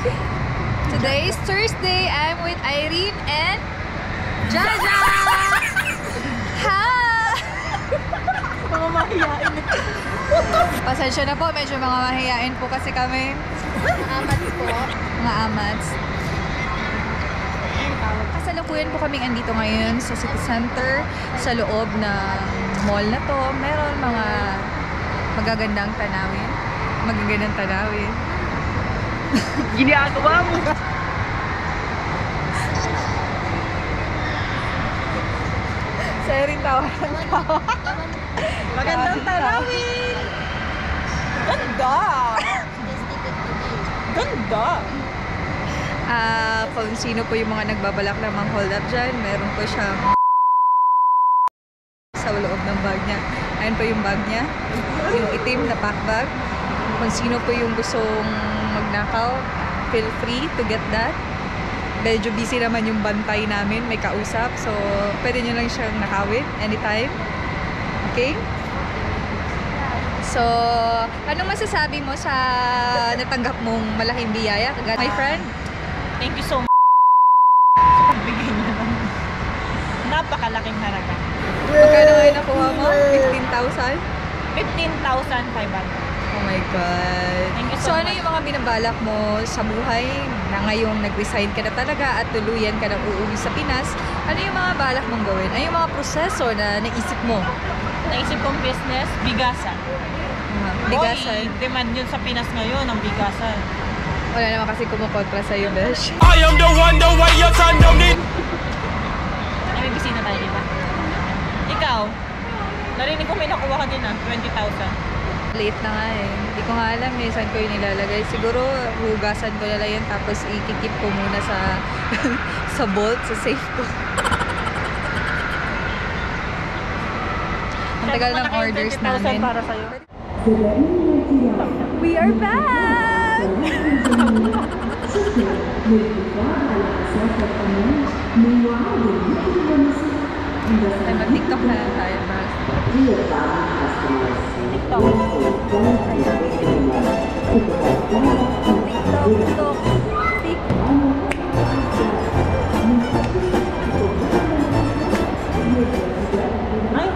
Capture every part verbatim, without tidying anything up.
Today is Thursday. I'm with Irene and Jaja! Ha! Mga mahihain. Pasensya na po, medyo mga mahihain po kasi kami. Amats po. Mga amats. Kasalukuyan po kaming andito ngayon sa City Center, sa loob ng mall na to. Meron mga magagandang tanawin. Magagandang tanawin. Ginagawa mo! Sa'yo rin tawa ng tawa. Magandang tanawin! Ganda! Ganda! Ah, kung sino po yung mga nagbabalak na mang hold up dyan, meron po siyang sa loob ng bag niya. Ayun po yung bag niya. Yung itim na pack bag. Kung sino po yung gustong magnakaw, feel free to get that. Medyo busy naman yung bantay namin, may kausap. So, pwede nyo lang siyang nakawin anytime. Okay? So, anong masasabi mo sa natanggap mong malaking biyaya? My friend? Thank you so much. Pagbigay niya ng napakalaking haraga. Magkano ngayon nakuha mo? fifteen thousand? fifteen thousand five hundred. Oh my God. Thank you So, so, ano much. yung mga binabalak mo sa buhay na ngayong nag-resign ka na talaga at tuluyan ka na uuwi sa Pinas? Ano yung mga balak mong gawin? Ano yung mga proseso na naisip mo? Naisip kong business, bigasan. Uh, bigasan? Oy, demand yun sa Pinas ngayon, ang bigasan. Wala naman kasi kumukontra sa'yo, Besh. I am the one, the way your son don't need. Ay, may bisita tayo, diba? Ikaw, narinig ko may nakuha ka din ah, twenty thousand. Late na nga eh. Hindi ko nga alam eh, saan ko yung nilalagay. Siguro, hugasan ko na lang yan, tapos ikikip ko muna sa sa vault, sa safe ko. Ang tagal ng orders namin. Para sa'yo. We are back! Ay, mag-tiktok na lang tayo, Bas. TikTok. TikTok, TikTok, Ay,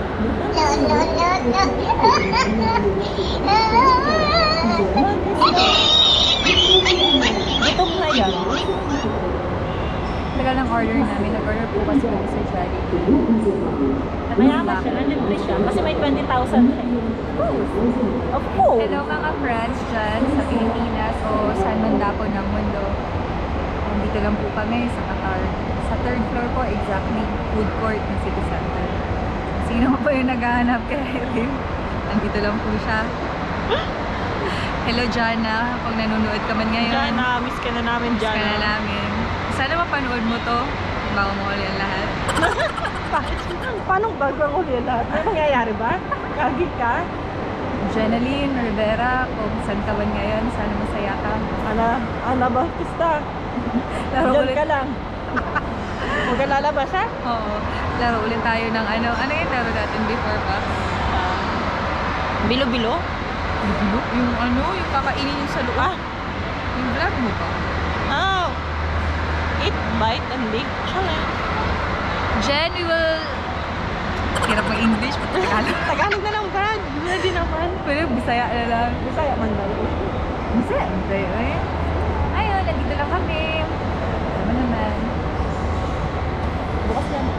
gutom na yan. tagal ng order namin. Nag-order po kasi kami sa Jollibee. Mayaman siya, nalibre siya. Kasi may twenty thousand siya. Of course. Hello mga friends dyan sa Pilipinas o saan man dapo ng mundo. Nandito lang po kami sa Qatar. Sa third floor po, exactly, food court ng City Center. Sino po yung naghahanap kay Irene? Nandito lang po siya. Hello Jana, pag nanonood ka man ngayon. Jana, miss ka na namin, Miss ka Jana. na namin. Sana mapanood mo to bago mo ulit ang lahat. Paano bago ang uli lahat? May mangyayari ba? Kagi ka? Jenaline Rivera, kung saan ka man ngayon, sana masaya ka. Ana, Ana Bautista. Laro Diyan ulit. ka lang. Huwag ka lalabas, ha? Oo. Laro ulit tayo ng ano. Ano yung laro natin before pa? Bilo-bilo? Yung, yung ano, yung kakainin yung sa loob. Ah. Yung vlog mo pa. Oh. Eat, bite, and lick. Challenge. Jen, we will... Hirap mag-English. Tagalog. Tagalog na lang, Brad. Ready naman. Pwede Bisaya na lang. Bisaya man ba yun? Bisaya. Bisaya eh. Ayun, nandito lang kami. Ano naman. Bukas yan.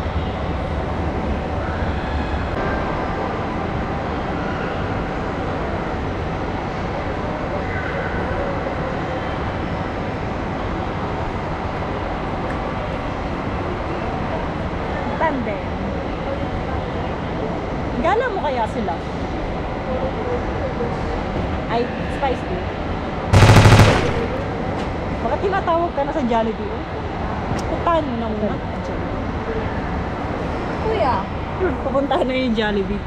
Tandem. Gala mo kaya sila? Ay, spicy. Baka tinatawag ka na sa Jollibee. Oh. Puntahan mo na muna. Kuya. Pupuntahan na yung Jollibee.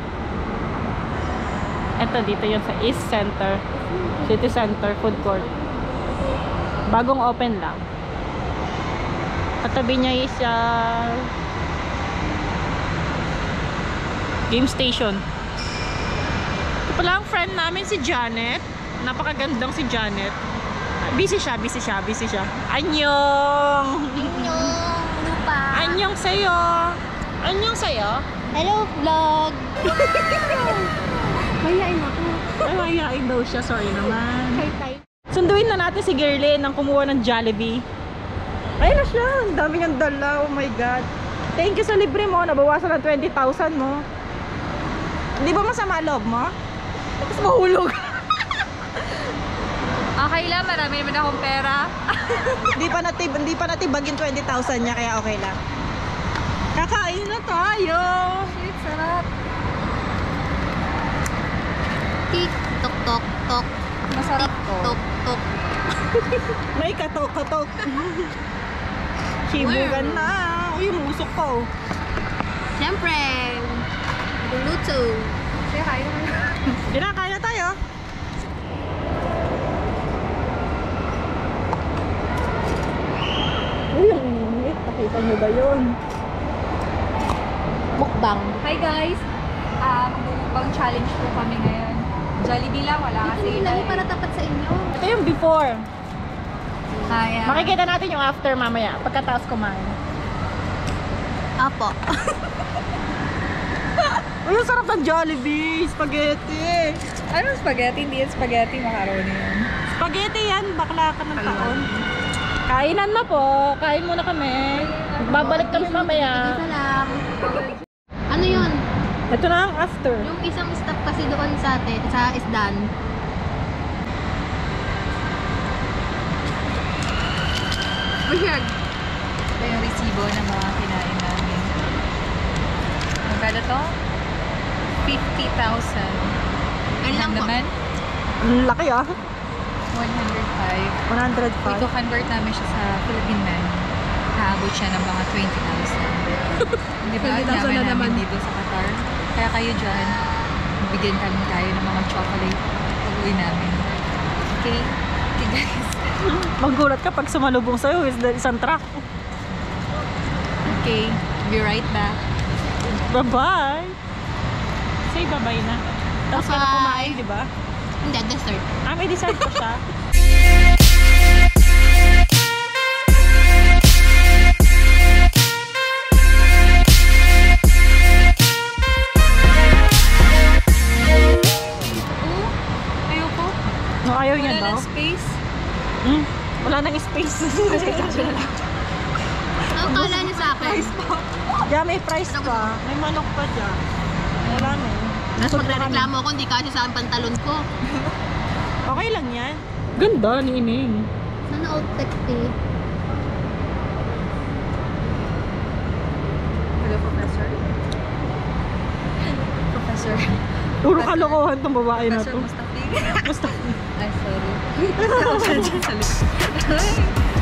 Ito, dito yun sa East Center. City Center Food Court. Bagong open lang. Katabi niya is uh, game station. Ito pala ang friend namin si Janet. Napakagandang si Janet. Ay. Busy siya, busy siya, busy siya. Anyong! Anyong! Lupa! Anyong sa'yo! Anyong sa'yo? Hello, vlog! Mayain ako. Ay, mayayain daw siya. Sorry naman. Hi, hi. Sunduin na natin si Girlin nang kumuha ng Jollibee. Ayun na siya. Ang dami niyang dala. Oh my God. Thank you sa libre mo. Nabawasan ng twenty thousand mo. Hindi ba masama loob mo? Tapos mahulog. Okay lang, marami naman akong pera. Hindi pa natib, hindi pa natibag yung twenty thousand niya, kaya okay lang. Kakain na tayo. Shit, sarap. Tik, tok, tok, tok. Masarap Tik, to. tok, tok. May katok-katok. Shibugan na. Uy, musok pa oh. Siyempre, luluto. Say hi naman. Kinakain na tayo. Uy, ang init. Nakita nyo ba yun? Mukbang. Hi guys! Ah, magbubukbang challenge po kami ngayon. Jollibee lang, wala kasi Hindi lang para tapat sa inyo. Ito yung before. Kaya. Makikita natin yung after mamaya. Pagkatapos kumain. Apo. Uy, ang sarap ng Jollibee. Spaghetti. Anong spaghetti? Hindi yan spaghetti, macaroni yan. Spaghetti yan. Bakla ka ng taon. Kainan na po. Kain muna kami. Babalik kami mamaya. Isa lang. Ano yun? Ito na ang after. Yung isang stop kasi doon sa atin, sa isdan. Weird. Ito yung resibo ng mga kinain namin. Magkano to? fifty thousand. Ayun lang po. naman? Ang laki ah. one hundred five. one hundred Kung five. i-convert namin siya sa Philippine money, haabot siya ng mga twenty thousand. Di ba? twenty thousand Yaman na namin naman. dito sa Qatar. Kaya kayo dyan, bigyan kami tayo ng mga chocolate pag-uwi namin. Okay? Okay guys. Magulat ka pag sumalubong sa'yo is the isang truck. Okay. Be right back. Bye-bye. Say bye-bye na. Tapos ka na Bye-bye. kumain, di ba? Hindi, dessert. Ah, may dessert pa siya. Oh, ayoko. No, ayaw niya Wala daw. ng space. Hmm? Wala nang space. Ang kala niyo sa akin? Diyan may price pa. May manok pa dyan. Wala na eh. Tapos magre-reklamo ako, hindi kasi sa pantalon ko. Okay lang yan. Ganda ni Ining. Sana old texty. Hello, Professor. Professor. Puro kalokohan tong babae na Professor to. Mustafi. Basta. Ay, sorry. Sa likod.